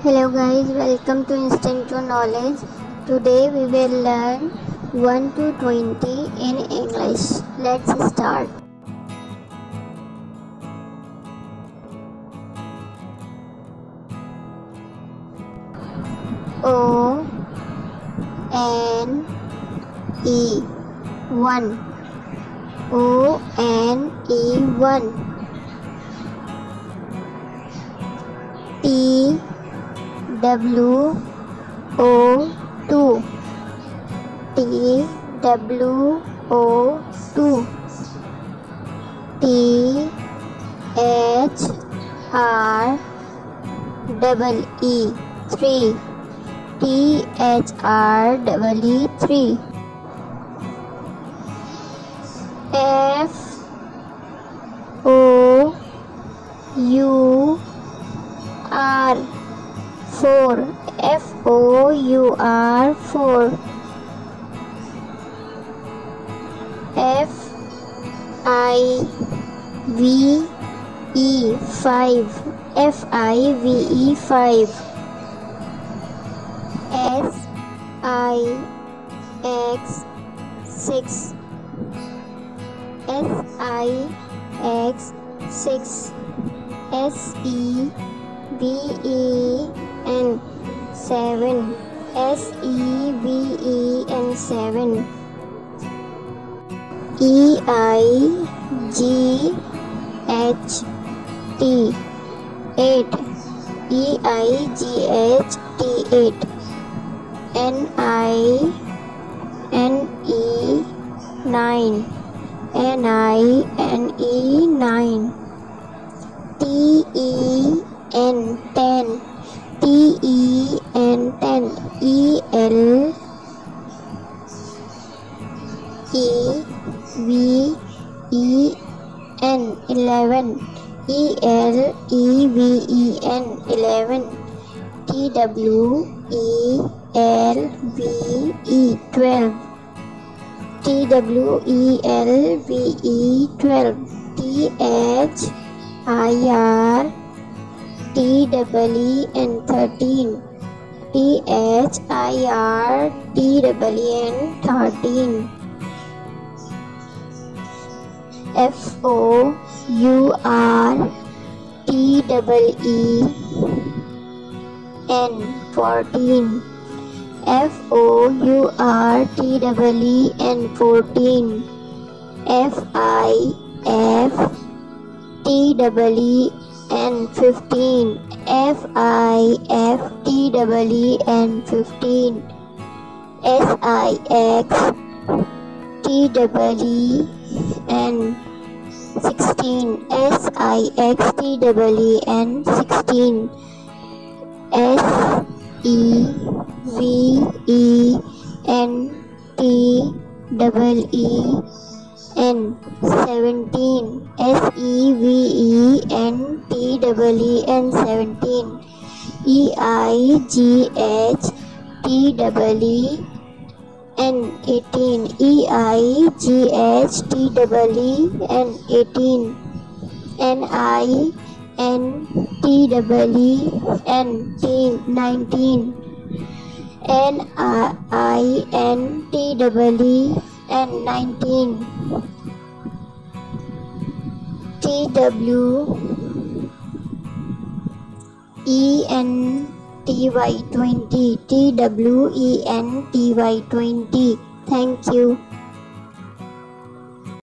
Hello guys, welcome to Instant to Knowledge. Today we will learn 1 to 20 in English. Let's start. O N E 1 O N E 1 T W O 2 T W O 2 T H R double E 3 T H R double E 3 F O U R 4 F O U R 4 F I V E 5 F I V E 5 S I X 6 S I X 6 S E V E N 7 S E V E N 7 E I G H T 8 E I G H T 8 N I N E 9 N I N E 9 T E N 10 T E N 10 E L E V E N 11 E L E V E N 11 T W E L V E 12 T W E L V E 12 T H I R T double E N 13 T H I R T double E N 13 F O U R T double E N 14 F O U R T double E N 14 F I F T double E N 15 F I F T double E N 15 S I X T double E N 16 S I X T double E N 16 S E V E N T double E N 17 S E V E N T double E N 17 E I G H T double E N 18 E I G H T double E N 18 N I N T double E N 19 N I N T double E N 19 T W E N T Y 20 T W E N T Y 20 Thank you.